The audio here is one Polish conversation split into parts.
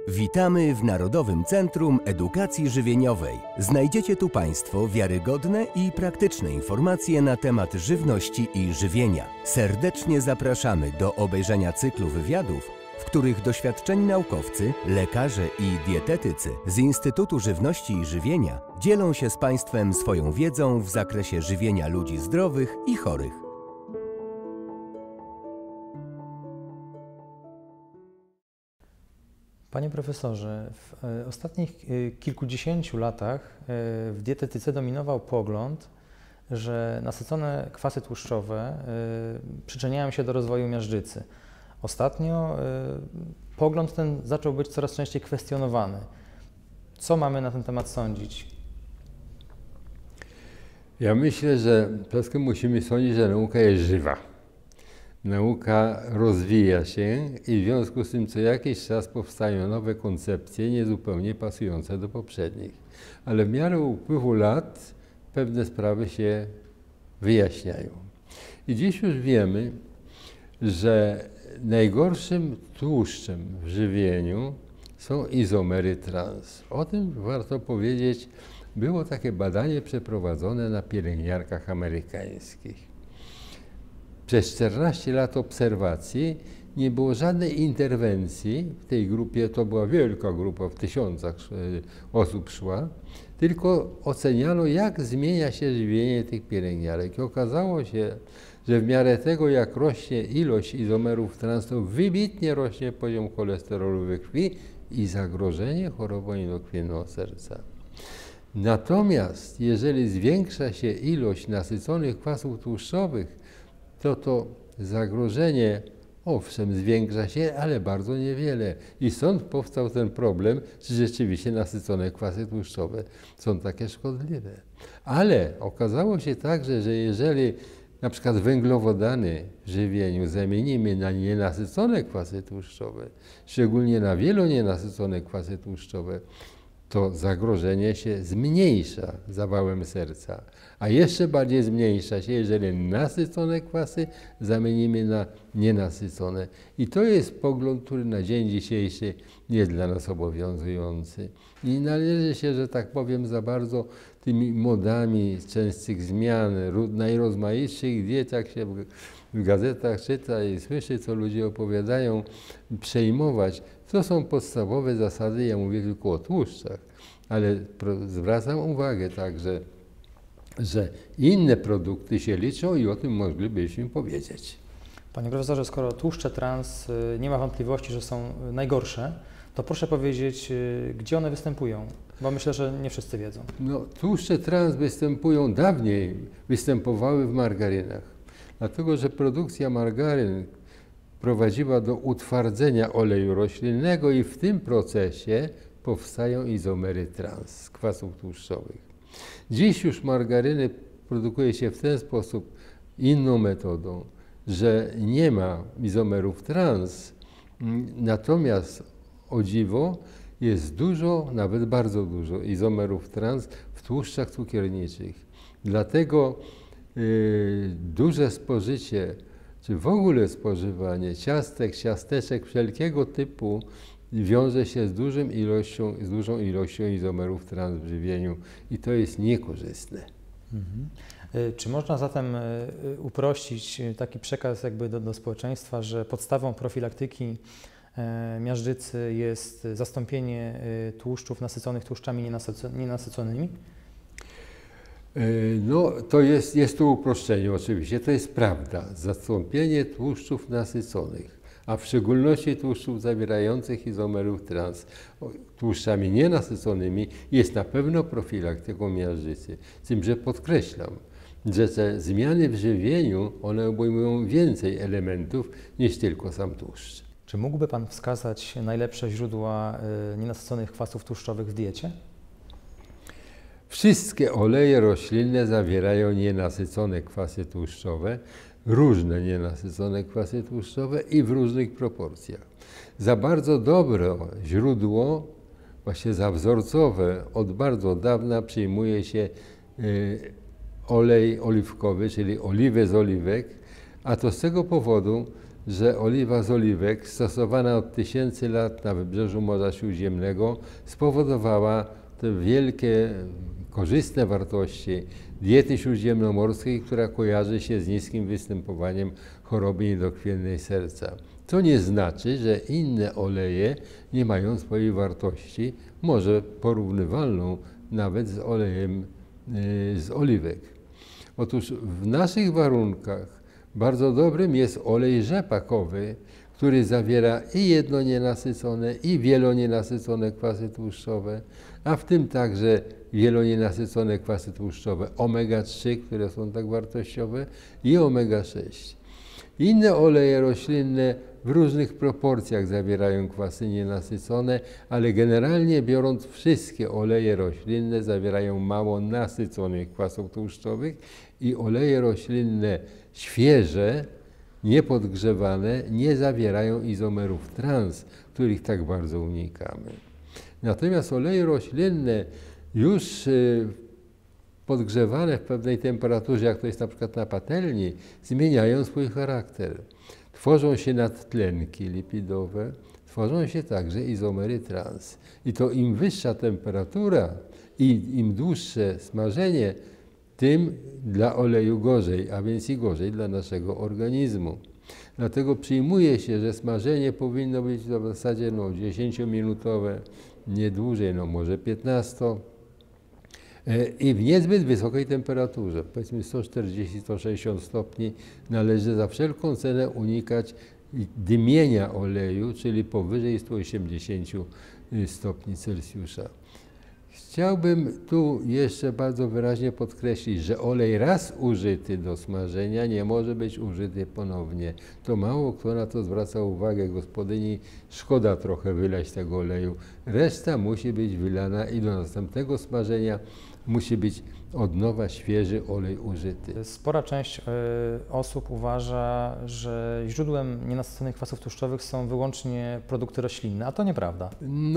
Witamy w Narodowym Centrum Edukacji Żywieniowej. Znajdziecie tu Państwo wiarygodne i praktyczne informacje na temat żywności i żywienia. Serdecznie zapraszamy do obejrzenia cyklu wywiadów, w których doświadczeni naukowcy, lekarze i dietetycy z Instytutu Żywności i Żywienia dzielą się z Państwem swoją wiedzą w zakresie żywienia ludzi zdrowych i chorych. Panie profesorze, w ostatnich kilkudziesięciu latach w dietetyce dominował pogląd, że nasycone kwasy tłuszczowe przyczyniają się do rozwoju miażdżycy. Ostatnio pogląd ten zaczął być coraz częściej kwestionowany. Co mamy na ten temat sądzić? Ja myślę, że przede wszystkim musimy sądzić, że nauka jest żywa. Nauka rozwija się i w związku z tym co jakiś czas powstają nowe koncepcje niezupełnie pasujące do poprzednich. Ale w miarę upływu lat pewne sprawy się wyjaśniają. I dziś już wiemy, że najgorszym tłuszczem w żywieniu są izomery trans. O tym warto powiedzieć. Było takie badanie przeprowadzone na pielęgniarkach amerykańskich. Przez 14 lat obserwacji nie było żadnej interwencji w tej grupie, to była wielka grupa, w tysiącach osób szła, tylko oceniano, jak zmienia się żywienie tych pielęgniarek. I okazało się, że w miarę tego, jak rośnie ilość izomerów trans, to wybitnie rośnie poziom cholesterolu we krwi i zagrożenie chorobą niedokrwienną serca. Natomiast jeżeli zwiększa się ilość nasyconych kwasów tłuszczowych, to zagrożenie, owszem, zwiększa się, ale bardzo niewiele. I stąd powstał ten problem, czy rzeczywiście nasycone kwasy tłuszczowe są takie szkodliwe. Ale okazało się także, że jeżeli na przykład węglowodany w żywieniu zamienimy na nienasycone kwasy tłuszczowe, szczególnie na wielonienasycone kwasy tłuszczowe, to zagrożenie się zmniejsza zawałem serca, a jeszcze bardziej zmniejsza się, jeżeli nasycone kwasy zamienimy na nienasycone. I to jest pogląd, który na dzień dzisiejszy jest dla nas obowiązujący. I należy się, że tak powiem, za bardzo tymi modami częstych zmian, najrozmaitszych diet, jak się w gazetach czyta i słyszy, co ludzie opowiadają, przejmować. To są podstawowe zasady, ja mówię tylko o tłuszczach, ale zwracam uwagę także, że inne produkty się liczą i o tym moglibyśmy powiedzieć. Panie profesorze, skoro tłuszcze trans nie ma wątpliwości, że są najgorsze, to proszę powiedzieć, gdzie one występują? Bo myślę, że nie wszyscy wiedzą. No, tłuszcze trans dawniej występowały w margarynach, dlatego że produkcja margaryn prowadziła do utwardzenia oleju roślinnego i w tym procesie powstają izomery trans z kwasów tłuszczowych. Dziś już margaryny produkuje się w ten sposób, inną metodą, że nie ma izomerów trans, natomiast o dziwo jest dużo, nawet bardzo dużo izomerów trans w tłuszczach cukierniczych. Dlatego duże spożycie czy w ogóle spożywanie ciastek, ciasteczek wszelkiego typu wiąże się z dużą ilością izomerów trans w żywieniu i to jest niekorzystne. Czy można zatem uprościć taki przekaz jakby do społeczeństwa, że podstawą profilaktyki miażdżycy jest zastąpienie tłuszczów nasyconych tłuszczami nienasyconymi? No, to jest to uproszczenie oczywiście, to jest prawda. Zastąpienie tłuszczów nasyconych, a w szczególności tłuszczów zawierających izomerów trans tłuszczami nienasyconymi jest na pewno profilaktyką miażdżycy. Z tym, że podkreślam, że te zmiany w żywieniu, one obejmują więcej elementów niż tylko sam tłuszcz. Czy mógłby Pan wskazać najlepsze źródła nienasyconych kwasów tłuszczowych w diecie? Wszystkie oleje roślinne zawierają nienasycone kwasy tłuszczowe, różne nienasycone kwasy tłuszczowe i w różnych proporcjach. Za bardzo dobre źródło, właśnie za wzorcowe, od bardzo dawna przyjmuje się olej oliwkowy, czyli oliwę z oliwek, a to z tego powodu, że oliwa z oliwek stosowana od tysięcy lat na wybrzeżu Morza Śródziemnego spowodowała te wielkie, korzystne wartości diety śródziemnomorskiej, która kojarzy się z niskim występowaniem choroby niedokrwiennej serca. To nie znaczy, że inne oleje nie mają swojej wartości, może porównywalną nawet z olejem z oliwek. Otóż w naszych warunkach bardzo dobrym jest olej rzepakowy, który zawiera i jednonienasycone, i wielonienasycone kwasy tłuszczowe, a w tym także wielonienasycone kwasy tłuszczowe omega-3, które są tak wartościowe, i omega-6. Inne oleje roślinne w różnych proporcjach zawierają kwasy nienasycone, ale generalnie biorąc wszystkie oleje roślinne zawierają mało nasyconych kwasów tłuszczowych i oleje roślinne świeże, niepodgrzewane, nie zawierają izomerów trans, których tak bardzo unikamy. Natomiast oleje roślinne już podgrzewane w pewnej temperaturze, jak to jest na przykład na patelni, zmieniają swój charakter. Tworzą się nadtlenki lipidowe, tworzą się także izomery trans. I to im wyższa temperatura i im dłuższe smażenie, tym dla oleju gorzej, a więc i gorzej dla naszego organizmu. Dlatego przyjmuje się, że smażenie powinno być w zasadzie 10-minutowe, nie dłużej, może 15. I w niezbyt wysokiej temperaturze, powiedzmy 140-160 stopni, należy za wszelką cenę unikać dymienia oleju, czyli powyżej 180 stopni Celsjusza. Chciałbym tu jeszcze bardzo wyraźnie podkreślić, że olej raz użyty do smażenia nie może być użyty ponownie. To mało kto na to zwraca uwagę. Gospodyni szkoda trochę wylać tego oleju. Reszta musi być wylana i do następnego smażenia musi być od nowa świeży olej użyty. Spora część osób uważa, że źródłem nienasyconych kwasów tłuszczowych są wyłącznie produkty roślinne, a to nieprawda.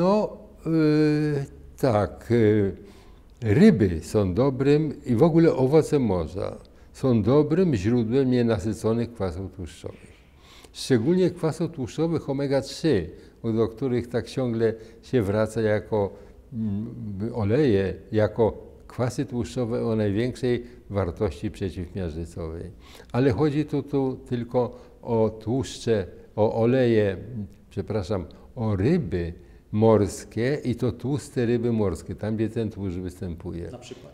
Tak, ryby są dobrym i w ogóle owoce morza są dobrym źródłem nienasyconych kwasów tłuszczowych. Szczególnie kwasów tłuszczowych omega-3, do których tak ciągle się wraca jako oleje, jako kwasy tłuszczowe o największej wartości przeciwmiażdżycowej. Ale chodzi tu tylko o tłuszcze, o ryby morskie i to tłuste ryby morskie, tam gdzie ten tłuszcz występuje. Na przykład?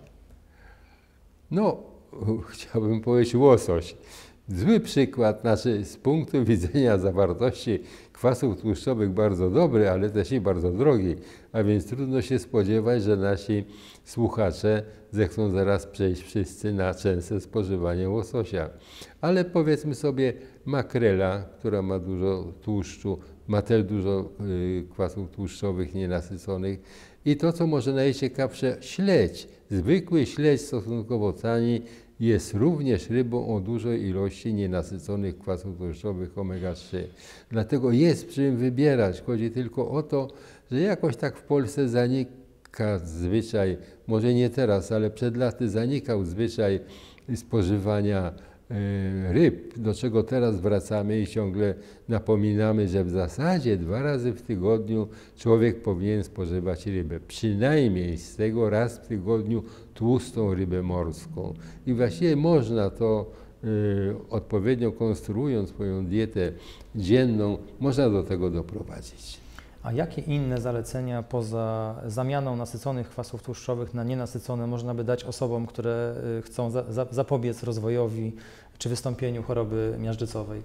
Chciałbym powiedzieć łosoś. Zły przykład, z punktu widzenia zawartości kwasów tłuszczowych bardzo dobry, ale też i bardzo drogi, a więc trudno się spodziewać, że nasi słuchacze zechcą zaraz przejść wszyscy na częste spożywanie łososia. Ale powiedzmy sobie makrela, która ma dużo tłuszczu, ma też dużo kwasów tłuszczowych nienasyconych i to, co może najciekawsze, śledź. Zwykły śledź stosunkowo tani jest również rybą o dużej ilości nienasyconych kwasów tłuszczowych omega-3. Dlatego jest przy czym wybierać. Chodzi tylko o to, że jakoś tak w Polsce zanika zwyczaj, może nie teraz, ale przed laty zanikał zwyczaj spożywania ryb, do czego teraz wracamy i ciągle napominamy, że w zasadzie 2 razy w tygodniu człowiek powinien spożywać rybę. Przynajmniej z tego raz w tygodniu tłustą rybę morską. I właściwie można to odpowiednio konstruując swoją dietę dzienną, można do tego doprowadzić. A jakie inne zalecenia poza zamianą nasyconych kwasów tłuszczowych na nienasycone można by dać osobom, które chcą zapobiec rozwojowi czy wystąpieniu choroby miażdżycowej?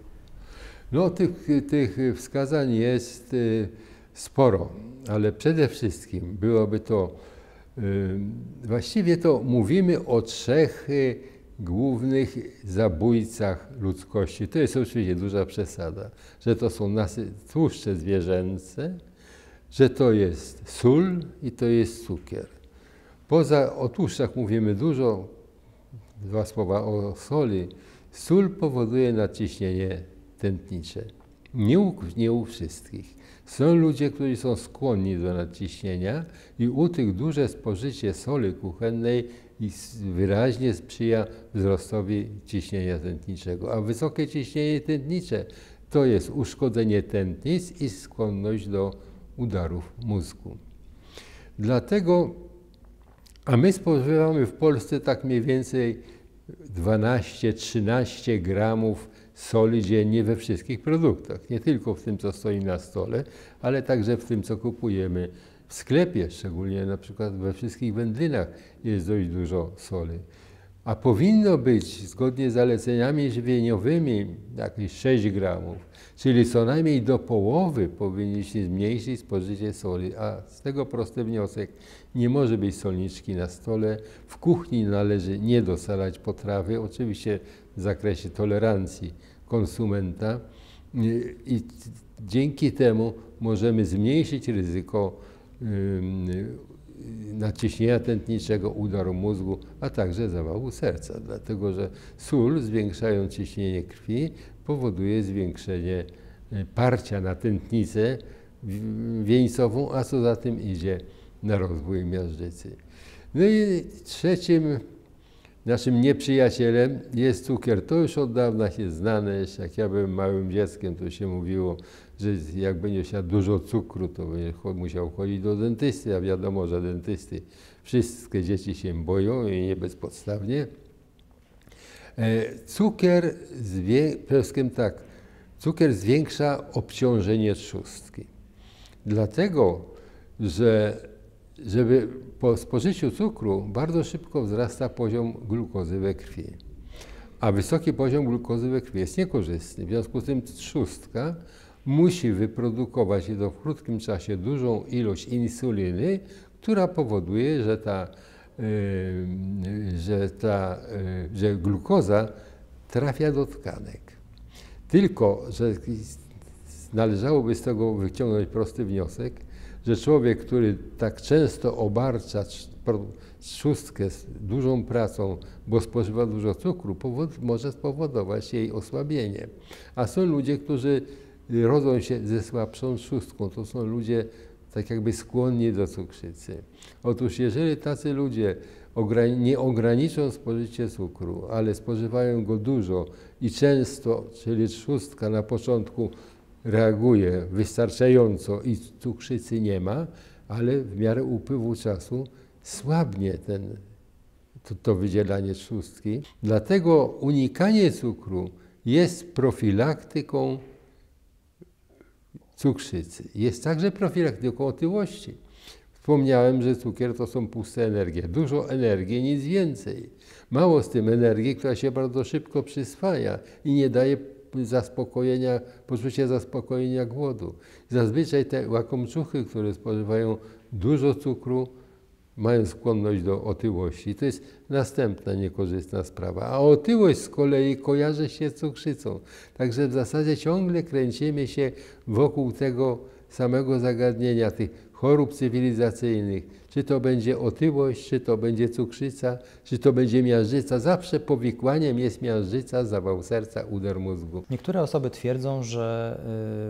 Tych wskazań jest sporo, ale przede wszystkim byłoby to, właściwie to mówimy o 3 głównych zabójcach ludzkości. To jest oczywiście duża przesada, że to są tłuszcze zwierzęce, że to jest sól i to jest cukier. O tłuszczach mówimy dużo, 2 słowa o soli. Sól powoduje nadciśnienie tętnicze. Nie u wszystkich. Są ludzie, którzy są skłonni do nadciśnienia i u tych duże spożycie soli kuchennej wyraźnie sprzyja wzrostowi ciśnienia tętniczego. A wysokie ciśnienie tętnicze to jest uszkodzenie tętnic i skłonność do udarów mózgu. Dlatego, a my spożywamy w Polsce tak mniej więcej 12-13 gramów soli dziennie we wszystkich produktach. Nie tylko w tym, co stoi na stole, ale także w tym, co kupujemy w sklepie, szczególnie na przykład we wszystkich wędlinach jest dość dużo soli. A powinno być, zgodnie z zaleceniami żywieniowymi, jakieś 6 gramów, czyli co najmniej do połowy powinniśmy zmniejszyć spożycie soli. A z tego prosty wniosek, nie może być solniczki na stole. W kuchni należy nie dosalać potrawy, oczywiście w zakresie tolerancji konsumenta i dzięki temu możemy zmniejszyć ryzyko nadciśnienia tętniczego, udaru mózgu, a także zawału serca, dlatego że sól, zwiększając ciśnienie krwi, powoduje zwiększenie parcia na tętnicę wieńcową, a co za tym idzie na rozwój miażdżycy. No i trzecim naszym nieprzyjacielem jest cukier. To już od dawna jest znane. Jak ja byłem małym dzieckiem, to się mówiło, że jak będzie miał dużo cukru, to będzie musiał chodzić do dentysty, a wiadomo, że dentysty wszystkie dzieci się boją i nie bezpodstawnie. Cukier zwiększa obciążenie trzustki. Dlatego, że po spożyciu cukru bardzo szybko wzrasta poziom glukozy we krwi. A wysoki poziom glukozy we krwi jest niekorzystny. W związku z tym trzustka musi wyprodukować w krótkim czasie dużą ilość insuliny, która powoduje, że glukoza trafia do tkanek. Tylko że należałoby z tego wyciągnąć prosty wniosek, że człowiek, który tak często obarcza trzustkę z dużą pracą, bo spożywa dużo cukru, może spowodować jej osłabienie. A są ludzie, którzy rodzą się ze słabszą trzustką. To są ludzie tak jakby skłonni do cukrzycy. Otóż jeżeli tacy ludzie nie ograniczą spożycie cukru, ale spożywają go dużo i często, czyli trzustka na początku reaguje wystarczająco i cukrzycy nie ma, ale w miarę upływu czasu słabnie to wydzielanie trzustki. Dlatego unikanie cukru jest profilaktyką cukrzycy. Jest także profilaktyką otyłości. Wspomniałem, że cukier to są puste energie. Dużo energii, nic więcej. Mało z tym energii, która się bardzo szybko przyswaja i nie daje poczucia zaspokojenia głodu. Zazwyczaj te łakomczuchy, które spożywają dużo cukru, mają skłonność do otyłości. To jest następna niekorzystna sprawa. A otyłość z kolei kojarzy się z cukrzycą. Także w zasadzie ciągle kręcimy się wokół tego samego zagadnienia, tych chorób cywilizacyjnych. Czy to będzie otyłość, czy to będzie cukrzyca, czy to będzie miażdżyca. Zawsze powikłaniem jest miażdżyca, zawał serca, udar mózgu. Niektóre osoby twierdzą, że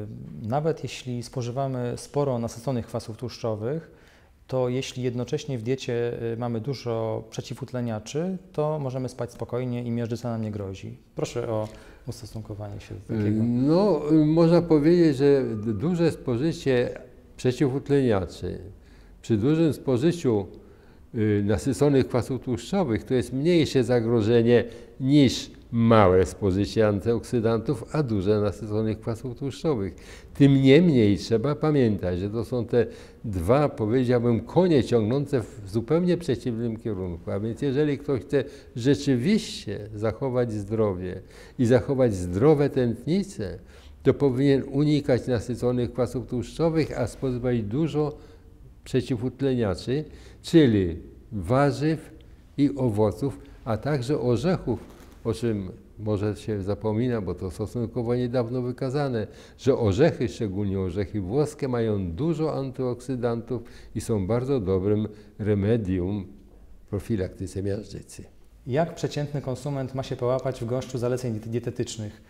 nawet jeśli spożywamy sporo nasyconych kwasów tłuszczowych, to jeśli jednocześnie w diecie mamy dużo przeciwutleniaczy, to możemy spać spokojnie i miażdżyca nam nie grozi. Proszę o ustosunkowanie się do takiego. No, można powiedzieć, że duże spożycie przeciwutleniaczy przy dużym spożyciu nasyconych kwasów tłuszczowych to jest mniejsze zagrożenie niż małe spożycie antyoksydantów, a duże nasyconych kwasów tłuszczowych. Tym niemniej trzeba pamiętać, że to są te dwa, powiedziałbym, konie ciągnące w zupełnie przeciwnym kierunku. A więc jeżeli ktoś chce rzeczywiście zachować zdrowie i zachować zdrowe tętnice, to powinien unikać nasyconych kwasów tłuszczowych, a spożywać dużo przeciwutleniaczy, czyli warzyw i owoców, a także orzechów, o czym może się zapomina, bo to stosunkowo niedawno wykazane, że orzechy, szczególnie orzechy włoskie, mają dużo antyoksydantów i są bardzo dobrym remedium w profilaktyce miażdżycy. Jak przeciętny konsument ma się połapać w gąszczu zaleceń dietetycznych?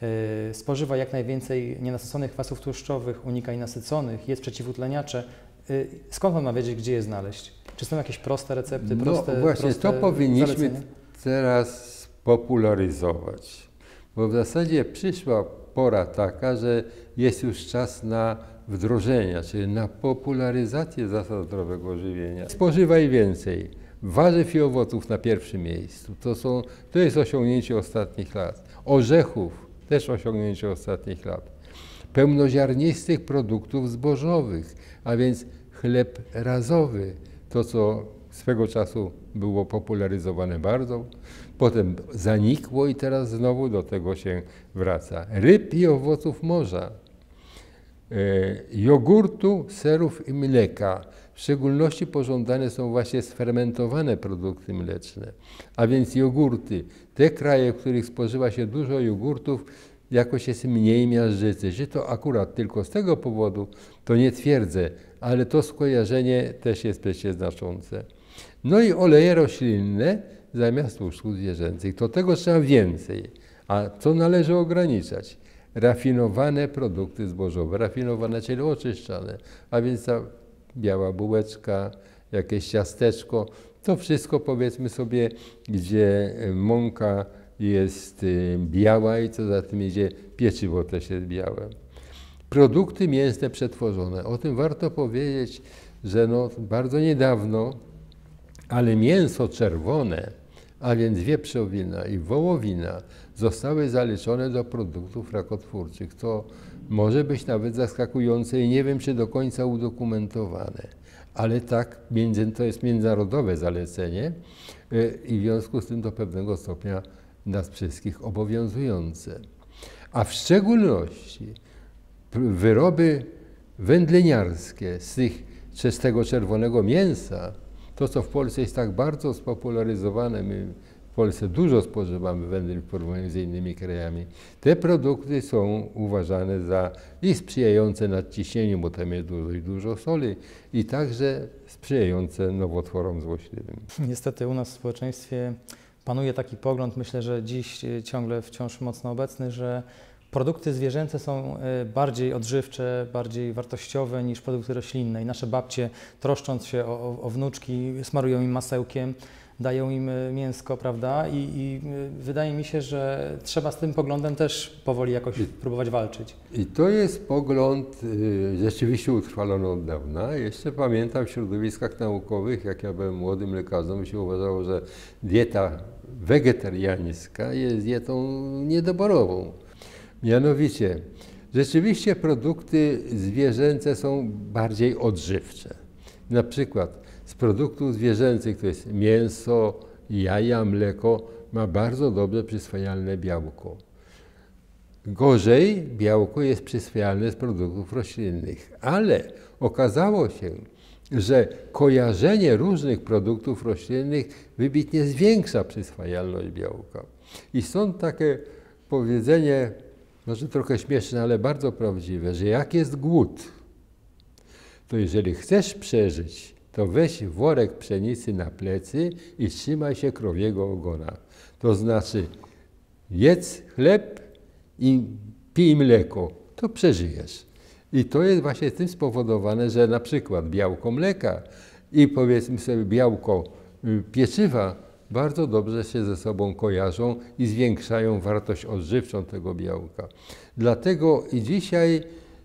Spożywa jak najwięcej nienasyconych kwasów tłuszczowych, unikaj nasyconych, jedz przeciwutleniacze. Skąd on ma wiedzieć, gdzie je znaleźć? Czy są jakieś proste recepty, proste to powinniśmy zalecenia? teraz popularyzować, bo w zasadzie przyszła pora taka, że jest już czas na wdrożenia, czyli na popularyzację zasad zdrowego żywienia. Spożywaj więcej. Warzyw i owoców na pierwszym miejscu. To jest osiągnięcie ostatnich lat. Orzechów też osiągnięcie ostatnich lat. Pełnoziarnistych produktów zbożowych, a więc chleb razowy. To, co swego czasu było popularyzowane bardzo, potem zanikło i teraz znowu do tego się wraca. Ryb i owoców morza, jogurtu, serów i mleka. W szczególności pożądane są właśnie sfermentowane produkty mleczne, a więc jogurty. Te kraje, w których spożywa się dużo jogurtów, jakoś jest mniej miażdżycy. Czy to akurat tylko z tego powodu, to nie twierdzę, ale to skojarzenie też jest przecież znaczące. No i oleje roślinne zamiast tłuszczów zwierzęcych. To tego trzeba więcej. A co należy ograniczać? Rafinowane produkty zbożowe, rafinowane, czyli oczyszczane, a więc ta biała bułeczka, jakieś ciasteczko, to wszystko powiedzmy sobie, gdzie mąka jest biała i co za tym idzie, pieczywo też jest białe. Produkty mięsne przetworzone. O tym warto powiedzieć, że bardzo niedawno, ale mięso czerwone, a więc wieprzowina i wołowina zostały zaliczone do produktów rakotwórczych. To może być nawet zaskakujące i nie wiem, czy do końca udokumentowane. Ale tak, to jest międzynarodowe zalecenie i w związku z tym do pewnego stopnia nas wszystkich obowiązujące. A w szczególności wyroby wędliniarskie z tego czerwonego mięsa, to co w Polsce jest tak bardzo spopularyzowane, my w Polsce dużo spożywamy wędlin w porównaniu z innymi krajami, te produkty są uważane za i sprzyjające nadciśnieniu, bo tam jest dużo soli, i także sprzyjające nowotworom złośliwym. Niestety u nas w społeczeństwie panuje taki pogląd, myślę, że dziś ciągle wciąż mocno obecny, że produkty zwierzęce są bardziej odżywcze, bardziej wartościowe niż produkty roślinne i nasze babcie, troszcząc się o wnuczki, smarują im masełkiem, dają im mięsko, prawda? I wydaje mi się, że trzeba z tym poglądem też powoli jakoś próbować walczyć. I to jest pogląd rzeczywiście utrwalony od dawna. Jeszcze pamiętam w środowiskach naukowych, jak ja byłem młodym lekarzem, się uważało, że dieta wegetariańska jest dietą niedoborową. Mianowicie, rzeczywiście produkty zwierzęce są bardziej odżywcze. Na przykład z produktów zwierzęcych, to jest mięso, jaja, mleko, ma bardzo dobrze przyswajalne białko. Gorzej białko jest przyswajalne z produktów roślinnych, ale okazało się, że kojarzenie różnych produktów roślinnych wybitnie zwiększa przyswajalność białka. I stąd takie powiedzenie, może trochę śmieszne, ale bardzo prawdziwe, że jak jest głód, to jeżeli chcesz przeżyć, to weź worek pszenicy na plecy i trzymaj się krowiego ogona. To znaczy jedz chleb i pij mleko, to przeżyjesz. I to jest właśnie tym spowodowane, że na przykład białko mleka i powiedzmy sobie białko pieczywa bardzo dobrze się ze sobą kojarzą i zwiększają wartość odżywczą tego białka. Dlatego i dzisiaj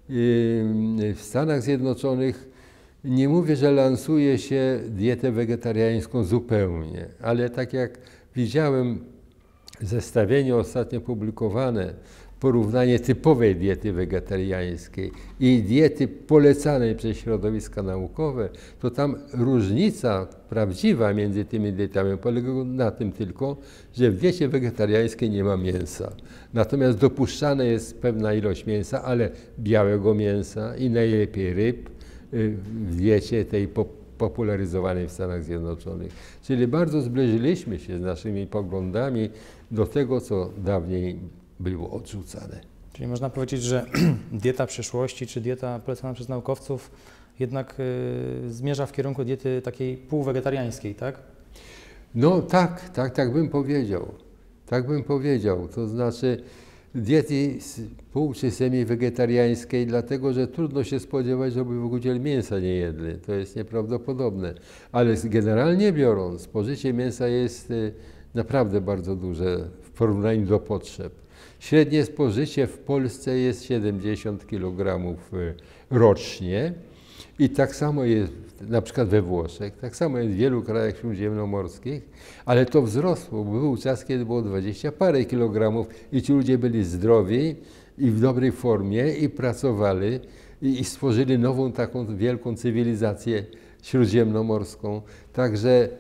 w Stanach Zjednoczonych nie mówię, że lansuje się dietę wegetariańską zupełnie, ale tak jak widziałem zestawienie ostatnio publikowane, porównanie typowej diety wegetariańskiej i diety polecanej przez środowiska naukowe, to tam różnica prawdziwa między tymi dietami polega na tym tylko, że w diecie wegetariańskiej nie ma mięsa. Natomiast dopuszczana jest pewna ilość mięsa, ale białego mięsa i najlepiej ryb w diecie tej popularyzowanej w Stanach Zjednoczonych. Czyli bardzo zbliżyliśmy się z naszymi poglądami do tego, co dawniej było odrzucane. Czyli można powiedzieć, że dieta przyszłości, czy dieta polecana przez naukowców jednak zmierza w kierunku diety takiej półwegetariańskiej, tak? No tak bym powiedział. Tak bym powiedział. To znaczy diety pół czy semi-wegetariańskiej, dlatego że trudno się spodziewać, żeby w ogóle mięsa nie jedli. To jest nieprawdopodobne. Ale generalnie biorąc, spożycie mięsa jest naprawdę bardzo duże w porównaniu do potrzeb. Średnie spożycie w Polsce jest 70 kg rocznie i tak samo jest na przykład we Włoszech, tak samo jest w wielu krajach śródziemnomorskich, ale to wzrosło, bo był czas, kiedy było 20 parę kilogramów i ci ludzie byli zdrowi i w dobrej formie i pracowali i stworzyli nową taką wielką cywilizację śródziemnomorską. Także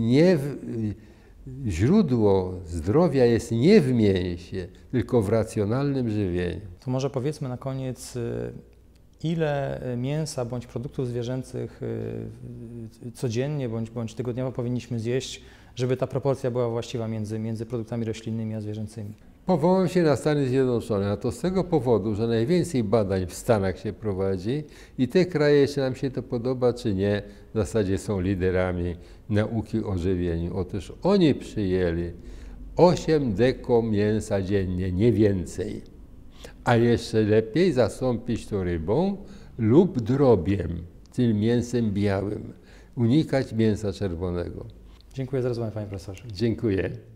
źródło zdrowia jest nie w mięsie, tylko w racjonalnym żywieniu. To może powiedzmy na koniec, ile mięsa bądź produktów zwierzęcych codziennie bądź tygodniowo powinniśmy zjeść, żeby ta proporcja była właściwa między produktami roślinnymi a zwierzęcymi? Powołam się na Stany Zjednoczone, a to z tego powodu, że najwięcej badań w Stanach się prowadzi i te kraje, czy nam się to podoba, czy nie, w zasadzie są liderami nauki o żywieniu. Otóż oni przyjęli 8 deko mięsa dziennie, nie więcej. A jeszcze lepiej zastąpić to rybą lub drobiem, czyli mięsem białym. Unikać mięsa czerwonego. Dziękuję za rozmowę, panie profesorze. Dziękuję.